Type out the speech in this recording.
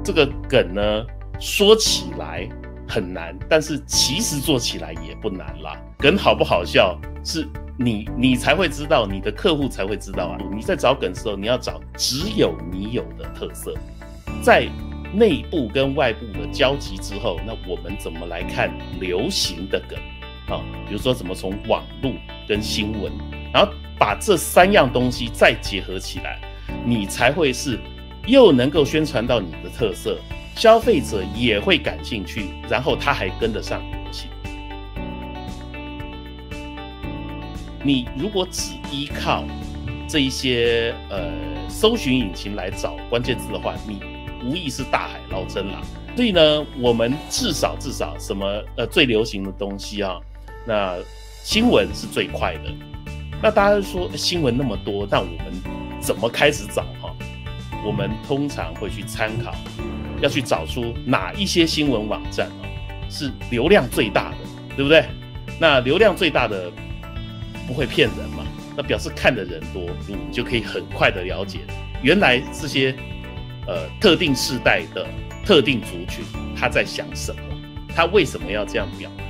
这个梗呢，说起来很难，但是其实做起来也不难啦。梗好不好笑，是你才会知道，你的客户才会知道啊。你在找梗的时候，你要找只有你有的特色，在内部跟外部的交集之后，那我们怎么来看流行的梗啊？比如说怎么从网络跟新闻，然后把这3样东西再结合起来，你才会是又能够宣传到你的特色，消费者也会感兴趣，然后他还跟得上流行。你如果只依靠这一些搜寻引擎来找关键字的话，你无疑是大海捞针啦。所以呢，我们至少什么最流行的东西啊，那新闻是最快的。那大家说新闻那么多，那我们怎么开始找哈？我们通常会去参考，要去找出哪一些新闻网站是流量最大的，对不对？那流量最大的不会骗人嘛？那表示看的人多，我们就可以很快的了解，原来这些特定世代的特定族群他在想什么，他为什么要这样表达。